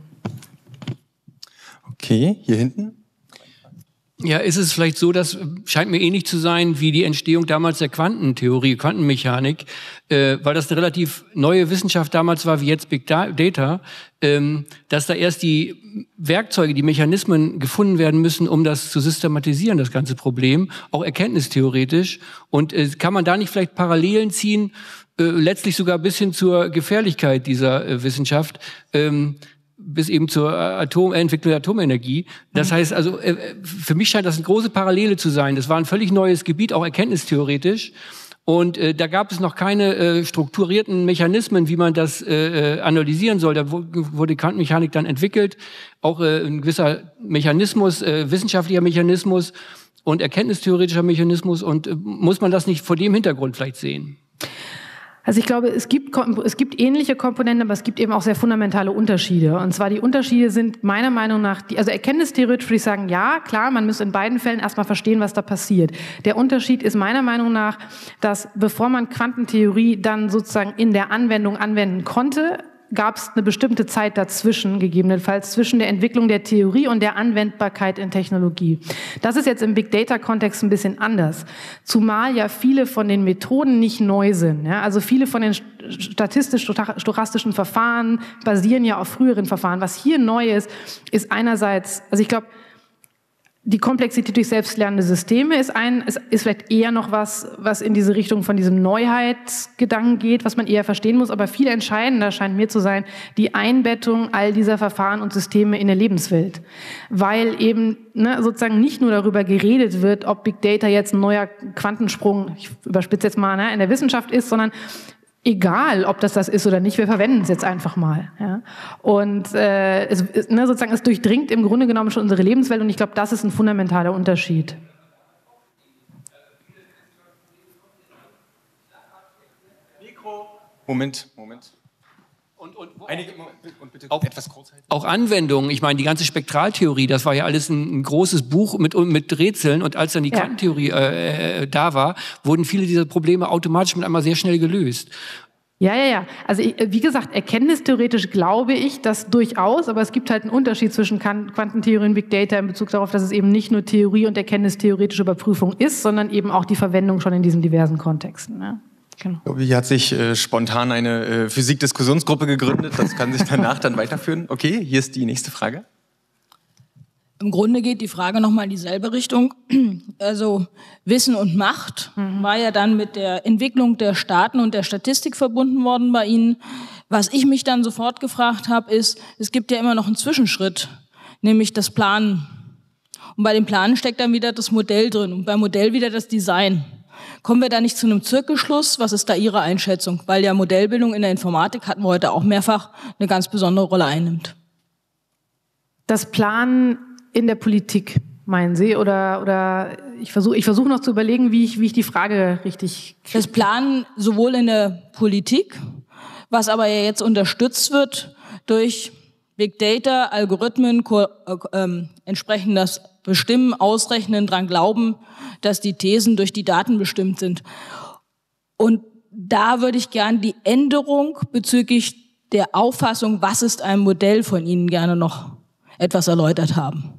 Okay, hier hinten. Ja, ist es vielleicht so, das scheint mir ähnlich zu sein wie die Entstehung damals der Quantentheorie, Quantenmechanik, weil das eine relativ neue Wissenschaft damals war, wie jetzt Big Data, dass da erst die Werkzeuge, die Mechanismen gefunden werden müssen, um das zu systematisieren, das ganze Problem, auch erkenntnistheoretisch. Und kann man da nicht vielleicht Parallelen ziehen, letztlich sogar bis hin zur Gefährlichkeit dieser Wissenschaft, bis eben zur Entwicklung der Atomenergie. Das heißt also, für mich scheint das eine große Parallele zu sein. Das war ein völlig neues Gebiet, auch erkenntnistheoretisch. Und da gab es noch keine strukturierten Mechanismen, wie man das analysieren soll. Da wurde Quantenmechanik dann entwickelt, auch ein gewisser Mechanismus, wissenschaftlicher Mechanismus und erkenntnistheoretischer Mechanismus. Und muss man das nicht vor dem Hintergrund vielleicht sehen? Also ich glaube, es gibt ähnliche Komponenten, aber es gibt eben auch sehr fundamentale Unterschiede. Und zwar die Unterschiede sind meiner Meinung nach, also erkenntnistheoretisch würde ich sagen, ja, klar, man muss in beiden Fällen erstmal verstehen, was da passiert. Der Unterschied ist meiner Meinung nach, dass bevor man Quantentheorie dann sozusagen in der Anwendung anwenden konnte, gab es eine bestimmte Zeit dazwischen, gegebenenfalls zwischen der Entwicklung der Theorie und der Anwendbarkeit in Technologie. Das ist jetzt im Big Data-Kontext ein bisschen anders, zumal ja viele von den Methoden nicht neu sind. Ja? Also viele von den statistisch-stochastischen Verfahren basieren ja auf früheren Verfahren. Was hier neu ist einerseits, also ich glaube, die Komplexität durch selbstlernende Systeme ist vielleicht eher noch was in diese Richtung von diesem Neuheitsgedanken geht, was man eher verstehen muss. Aber viel entscheidender scheint mir zu sein, die Einbettung all dieser Verfahren und Systeme in der Lebenswelt. Weil eben sozusagen nicht nur darüber geredet wird, ob Big Data jetzt ein neuer Quantensprung, ich überspitze jetzt mal, in der Wissenschaft ist, sondern egal, ob das ist oder nicht, wir verwenden es jetzt einfach mal. Ja? Und es durchdringt im Grunde genommen schon unsere Lebenswelt und ich glaube, das ist ein fundamentaler Unterschied. Mikro. Moment. Und bitte auch etwas kurz halten. Auch Anwendungen, ich meine, die ganze Spektraltheorie, das war ja alles ein großes Buch mit Rätseln und als dann die Quantentheorie da war, wurden viele dieser Probleme automatisch mit einmal sehr schnell gelöst. Ja. Also wie gesagt, erkenntnistheoretisch glaube ich das durchaus, aber es gibt halt einen Unterschied zwischen Quantentheorie und Big Data in Bezug darauf, dass es eben nicht nur Theorie und erkenntnistheoretische Überprüfung ist, sondern eben auch die Verwendung schon in diesen diversen Kontexten. Ne? Genau. Hier hat sich spontan eine Physik-Diskussionsgruppe gegründet. Das kann sich danach dann weiterführen. Okay, hier ist die nächste Frage. Im Grunde geht die Frage nochmal in dieselbe Richtung. Also Wissen und Macht war ja dann mit der Entwicklung der Staaten und der Statistik verbunden worden bei Ihnen. Was ich mich dann sofort gefragt habe, ist, es gibt ja immer noch einen Zwischenschritt. nämlich das Planen. Und bei dem Planen steckt dann wieder das Modell drin und beim Modell wieder das Design. Kommen wir da nicht zu einem Zirkelschluss? Was ist da Ihre Einschätzung? Weil ja Modellbildung in der Informatik, hatten wir heute auch mehrfach, eine ganz besondere Rolle einnimmt. Das Planen in der Politik, meinen Sie? Oder ich versuche noch zu überlegen, wie ich die Frage richtig kriege. Das Planen sowohl in der Politik, was aber ja jetzt unterstützt wird durch Big Data, Algorithmen, entsprechend das Bestimmen, Ausrechnen, dran glauben, dass die Thesen durch die Daten bestimmt sind. Und da würde ich gern die Änderung bezüglich der Auffassung, was ist ein Modell, von Ihnen gerne noch etwas erläutert haben.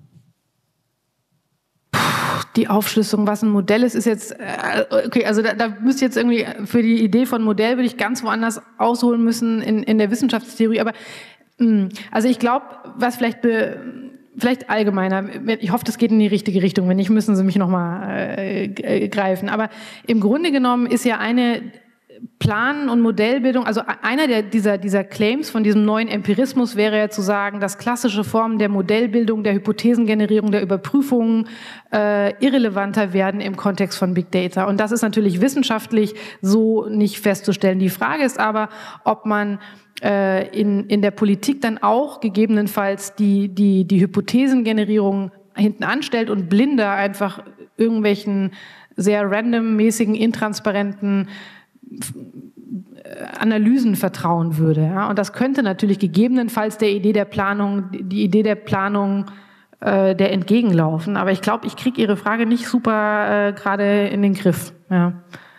Die Aufschlüsselung, was ein Modell ist jetzt, okay, also da müsste jetzt irgendwie, für die Idee von Modell würde ich ganz woanders ausholen müssen in der Wissenschaftstheorie, aber also ich glaube, was vielleicht allgemeiner, ich hoffe, das geht in die richtige Richtung, wenn nicht, müssen Sie mich nochmal greifen, aber im Grunde genommen ist ja eine Planen und Modellbildung, also einer dieser Claims von diesem neuen Empirismus wäre ja zu sagen, dass klassische Formen der Modellbildung, der Hypothesengenerierung, der Überprüfungen irrelevanter werden im Kontext von Big Data. Und das ist natürlich wissenschaftlich so nicht festzustellen. Die Frage ist aber, ob man in der Politik dann auch gegebenenfalls die Hypothesengenerierung hinten anstellt und blinder einfach irgendwelchen sehr randommäßigen, intransparenten Analysen vertrauen würde. Ja? Und das könnte natürlich gegebenenfalls die Idee der Planung der entgegenlaufen. Aber ich glaube, ich kriege Ihre Frage nicht super gerade in den Griff. Ja.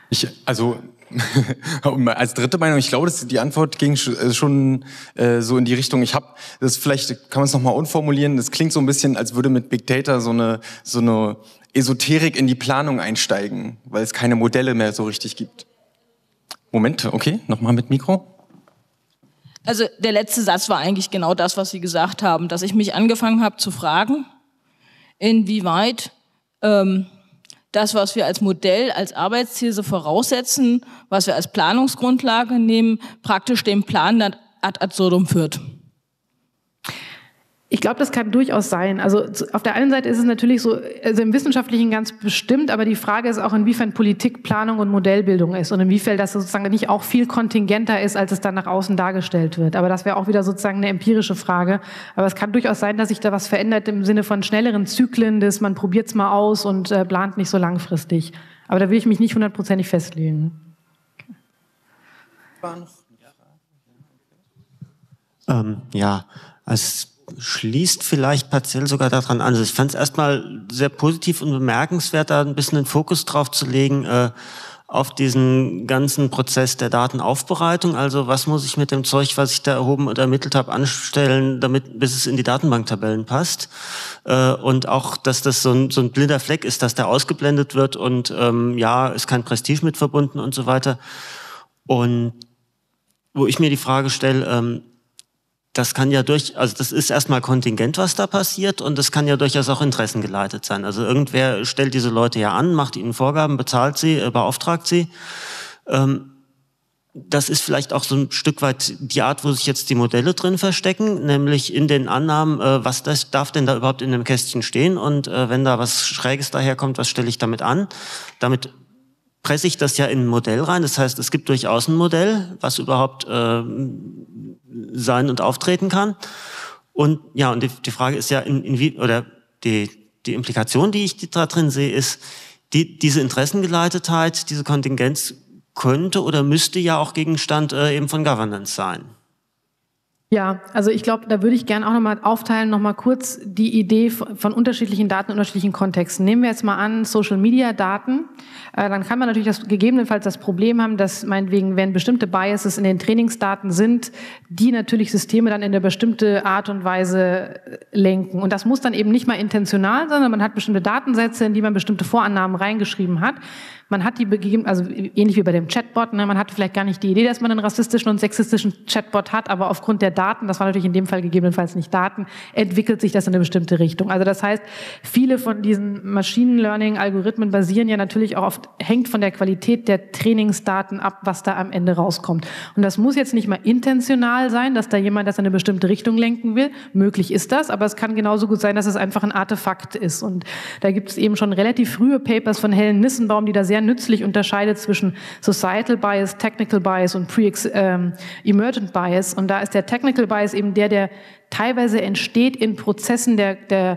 Als dritte Meinung, ich glaube, die Antwort ging schon so in die Richtung. Vielleicht kann man es nochmal umformulieren. Das klingt so ein bisschen, als würde mit Big Data so eine Esoterik in die Planung einsteigen, weil es keine Modelle mehr so richtig gibt. Moment, okay, nochmal mit Mikro. Also der letzte Satz war eigentlich genau das, was Sie gesagt haben, dass ich mich angefangen habe zu fragen, inwieweit das, was wir als Modell, als Arbeitsthese voraussetzen, was wir als Planungsgrundlage nehmen, praktisch den Plan dann ad absurdum führt. Ich glaube, das kann durchaus sein. Also auf der einen Seite ist es natürlich so, also im Wissenschaftlichen ganz bestimmt, aber die Frage ist auch, inwiefern Politik, Planung und Modellbildung ist und inwiefern das sozusagen nicht auch viel kontingenter ist, als es dann nach außen dargestellt wird. Aber das wäre auch wieder sozusagen eine empirische Frage. Aber es kann durchaus sein, dass sich da was verändert im Sinne von schnelleren Zyklen, dass man probiert es mal aus und plant nicht so langfristig. Aber da will ich mich nicht 100%ig festlegen. Ja, es schließt vielleicht partiell sogar daran an. Also ich fand es erstmal sehr positiv und bemerkenswert, da ein bisschen den Fokus drauf zu legen, auf diesen ganzen Prozess der Datenaufbereitung. Also was muss ich mit dem Zeug, was ich da erhoben und ermittelt habe, anstellen, bis es in die Datenbanktabellen passt. Und auch, dass das so ein blinder Fleck ist, dass der ausgeblendet wird und ist kein Prestige mit verbunden und so weiter. Und wo ich mir die Frage stelle, das kann ja also das ist erstmal kontingent, was da passiert, und das kann ja durchaus auch interessengeleitet sein. Also irgendwer stellt diese Leute ja an, macht ihnen Vorgaben, bezahlt sie, beauftragt sie. Das ist vielleicht auch so ein Stück weit die Art, wo sich jetzt die Modelle drin verstecken, nämlich in den Annahmen, was darf denn da überhaupt in dem Kästchen stehen, und wenn da was Schräges daherkommt, was stelle ich damit an? Damit presse ich das ja in ein Modell rein. Das heißt, es gibt durchaus ein Modell, was überhaupt sein und auftreten kann. Und ja, und die Frage ist ja, die Implikation, die ich da drin sehe, ist, diese Interessengeleitetheit, diese Kontingenz könnte oder müsste ja auch Gegenstand eben von Governance sein. Ja, also ich glaube, da würde ich gerne auch nochmal aufteilen, nochmal kurz die Idee von unterschiedlichen Daten in unterschiedlichen Kontexten. Nehmen wir jetzt mal an, Social-Media-Daten. Dann kann man natürlich gegebenenfalls das Problem haben, dass meinetwegen, wenn bestimmte Biases in den Trainingsdaten sind, die natürlich Systeme dann in eine bestimmte Art und Weise lenken. Und das muss dann eben nicht mal intentional, sondern man hat bestimmte Datensätze, in die man bestimmte Vorannahmen reingeschrieben hat. man hat also ähnlich wie bei dem Chatbot, ne, man hat vielleicht gar nicht die Idee, dass man einen rassistischen und sexistischen Chatbot hat, aber aufgrund der Daten, das war natürlich in dem Fall gegebenenfalls nicht Daten, entwickelt sich das in eine bestimmte Richtung. Also das heißt, viele von diesen Machine Learning Algorithmen basieren ja natürlich auch hängt von der Qualität der Trainingsdaten ab, was da am Ende rauskommt. Und das muss jetzt nicht mal intentional sein, dass da jemand das in eine bestimmte Richtung lenken will. Möglich ist das, aber es kann genauso gut sein, dass es einfach ein Artefakt ist. Und da gibt es eben schon relativ frühe Papers von Helen Nissenbaum, die da sehr nützlich unterscheidet zwischen Societal Bias, Technical Bias und Emergent Bias. Und da ist der Technical Bias eben der teilweise entsteht in Prozessen der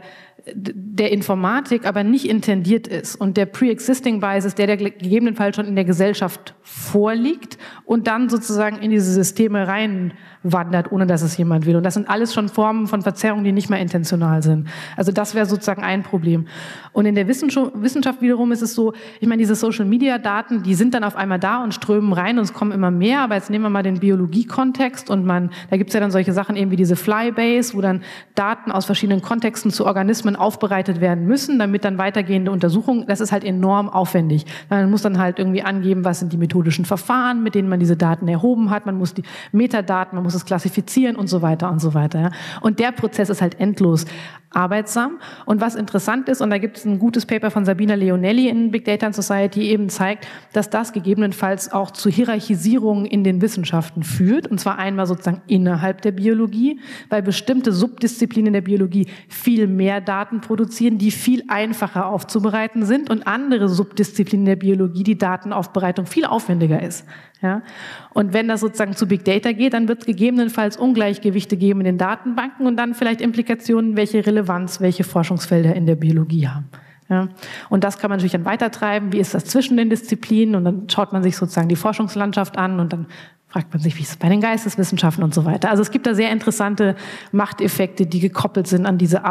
Informatik, aber nicht intendiert ist. Und der Pre-Existing Bias ist der gegebenenfalls schon in der Gesellschaft vorliegt und dann sozusagen in diese Systeme reinwandert, ohne dass es jemand will. Und das sind alles schon Formen von Verzerrung, die nicht mal intentional sind. Also das wäre sozusagen ein Problem. Und in der Wissenschaft wiederum ist es so, ich meine, diese Social-Media-Daten, die sind dann auf einmal da und strömen rein und es kommen immer mehr. Aber jetzt nehmen wir mal den Biologie-Kontext und da gibt es ja dann solche Sachen eben wie diese Flybase, wo dann Daten aus verschiedenen Kontexten zu Organismen aufbereitet werden müssen, damit dann weitergehende Untersuchungen, das ist halt enorm aufwendig. Man muss dann halt irgendwie angeben, was sind die methodischen Verfahren, mit denen man diese Daten erhoben hat, man muss die Metadaten, man muss es klassifizieren und so weiter und so weiter. Ja. Und der Prozess ist halt endlos arbeitsam. Und was interessant ist, und da gibt es ein gutes Paper von Sabina Leonelli in Big Data and Society, die eben zeigt, dass das gegebenenfalls auch zu Hierarchisierungen in den Wissenschaften führt, und zwar einmal sozusagen innerhalb der Biologie, weil bestimmte Subdisziplinen der Biologie viel mehr Daten produzieren, die viel einfacher aufzubereiten sind, und andere Subdisziplinen der Biologie, die Datenaufbereitung viel aufwendiger ist. Ja? Und wenn das sozusagen zu Big Data geht, dann wird es gegebenenfalls Ungleichgewichte geben in den Datenbanken und dann vielleicht Implikationen, welche Relevanz welche Forschungsfelder in der Biologie haben. Ja? Und das kann man natürlich dann weitertreiben. Wie ist das zwischen den Disziplinen? Und dann schaut man sich sozusagen die Forschungslandschaft an und dann fragt man sich, wie ist es bei den Geisteswissenschaften und so weiter. Also es gibt da sehr interessante Machteffekte, die gekoppelt sind an diese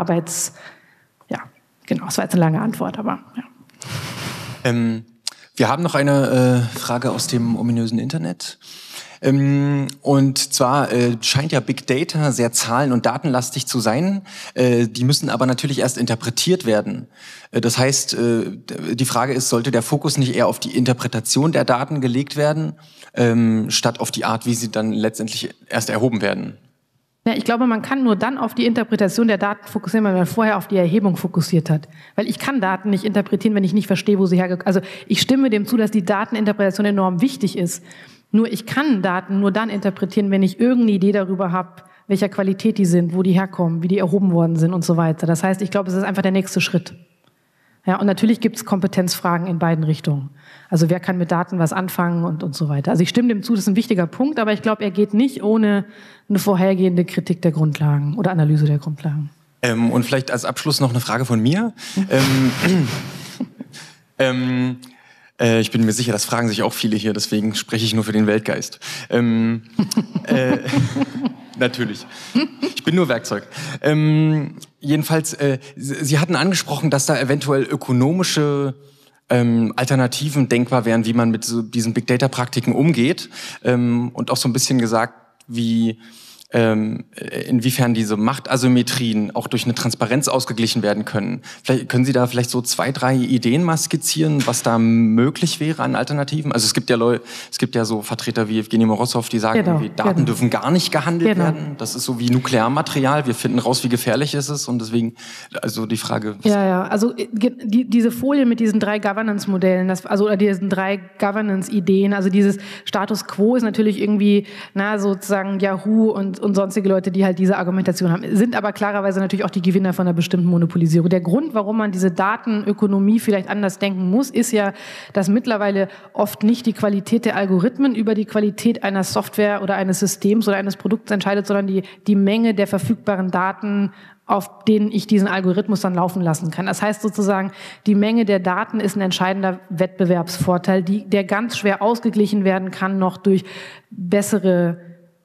ja, genau, das war jetzt eine lange Antwort, aber ja. Wir haben noch eine Frage aus dem ominösen Internet. Und zwar scheint ja Big Data sehr zahlen- und datenlastig zu sein. Die müssen aber natürlich erst interpretiert werden. Das heißt, die Frage ist, sollte der Fokus nicht eher auf die Interpretation der Daten gelegt werden, statt auf die Art, wie sie dann letztendlich erst erhoben werden? Ja, ich glaube, man kann nur dann auf die Interpretation der Daten fokussieren, wenn man vorher auf die Erhebung fokussiert hat. Weil ich kann Daten nicht interpretieren, wenn ich nicht verstehe, wo sie hergekommen sind. Also ich stimme dem zu, dass die Dateninterpretation enorm wichtig ist. Nur ich kann Daten nur dann interpretieren, wenn ich irgendeine Idee darüber habe, welcher Qualität die sind, wo die herkommen, wie die erhoben worden sind und so weiter. Das heißt, ich glaube, es ist einfach der nächste Schritt. Ja, und natürlich gibt es Kompetenzfragen in beiden Richtungen. Also wer kann mit Daten was anfangen und so weiter. Also ich stimme dem zu, das ist ein wichtiger Punkt, aber ich glaube, er geht nicht ohne eine vorhergehende Kritik der Grundlagen oder Analyse der Grundlagen. Und vielleicht als Abschluss noch eine Frage von mir. Ich bin mir sicher, das fragen sich auch viele hier, deswegen spreche ich nur für den Weltgeist. Natürlich. Ich bin nur Werkzeug. Jedenfalls, Sie hatten angesprochen, dass da eventuell ökonomische Alternativen denkbar wären, wie man mit so diesen Big Data Praktiken umgeht. Und auch so ein bisschen gesagt, wie inwiefern diese Machtasymmetrien auch durch eine Transparenz ausgeglichen werden können. Vielleicht können Sie da vielleicht so 2, 3 Ideen mal skizzieren, was da möglich wäre an Alternativen? Also es gibt ja so Vertreter wie Evgeny Morozov, die sagen, Daten dürfen gar nicht gehandelt werden. Das ist so wie Nuklearmaterial. Wir finden raus, wie gefährlich es ist, und deswegen, also die Frage. Ja, also diese Folie mit diesen 3 Governance-Modellen, oder diesen 3 Governance-Ideen, also dieses Status Quo ist natürlich irgendwie, sozusagen Yahoo und sonstige Leute, die halt diese Argumentation haben, sind aber klarerweise natürlich auch die Gewinner von einer bestimmten Monopolisierung. Der Grund, warum man diese Datenökonomie vielleicht anders denken muss, ist ja, dass mittlerweile oft nicht die Qualität der Algorithmen über die Qualität einer Software oder eines Systems oder eines Produkts entscheidet, sondern die Menge der verfügbaren Daten, auf denen ich diesen Algorithmus dann laufen lassen kann. Das heißt sozusagen, die Menge der Daten ist ein entscheidender Wettbewerbsvorteil, der ganz schwer ausgeglichen werden kann noch durch bessere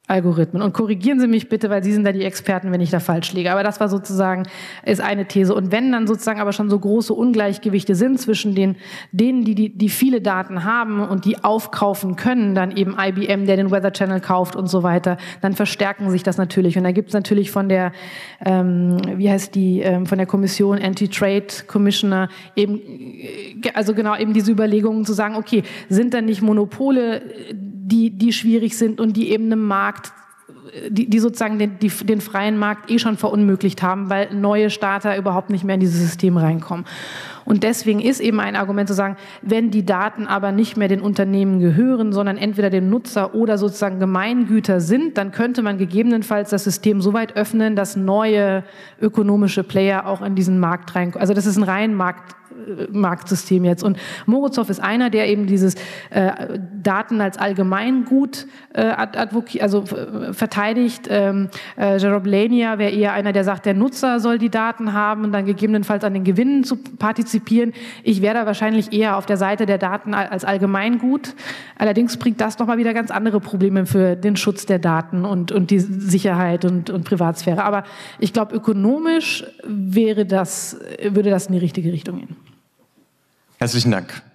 Algorithmen. Und korrigieren Sie mich bitte, weil Sie sind da die Experten, wenn ich da falsch liege. Aber das war sozusagen, ist eine These. Und wenn dann sozusagen aber schon so große Ungleichgewichte sind zwischen denen, die viele Daten haben und die aufkaufen können, dann eben IBM, der den Weather Channel kauft und so weiter, dann verstärken sich das natürlich. Und da gibt es natürlich von der, von der Kommission Anti-Trade Commissioner eben, also genau eben diese Überlegungen zu sagen, okay, sind dann nicht Monopole, die schwierig sind und die eben einem Markt, die sozusagen den freien Markt schon verunmöglicht haben, weil neue Starter überhaupt nicht mehr in dieses System reinkommen. Und deswegen ist eben ein Argument zu sagen, wenn die Daten aber nicht mehr den Unternehmen gehören, sondern entweder dem Nutzer oder sozusagen Gemeingüter sind, dann könnte man gegebenenfalls das System so weit öffnen, dass neue ökonomische Player auch in diesen Markt reinkommen. Also das ist ein rein Marktsystem jetzt. Und Morozov ist einer, der eben dieses Daten als Allgemeingut verteidigt. Jarob Lania wäre eher einer, der sagt, der Nutzer soll die Daten haben und dann gegebenenfalls an den Gewinnen zu partizipieren. Ich wäre da wahrscheinlich eher auf der Seite der Daten als Allgemeingut. Allerdings bringt das nochmal wieder ganz andere Probleme für den Schutz der Daten und die Sicherheit und Privatsphäre. Aber ich glaube, ökonomisch würde das in die richtige Richtung gehen. Herzlichen Dank.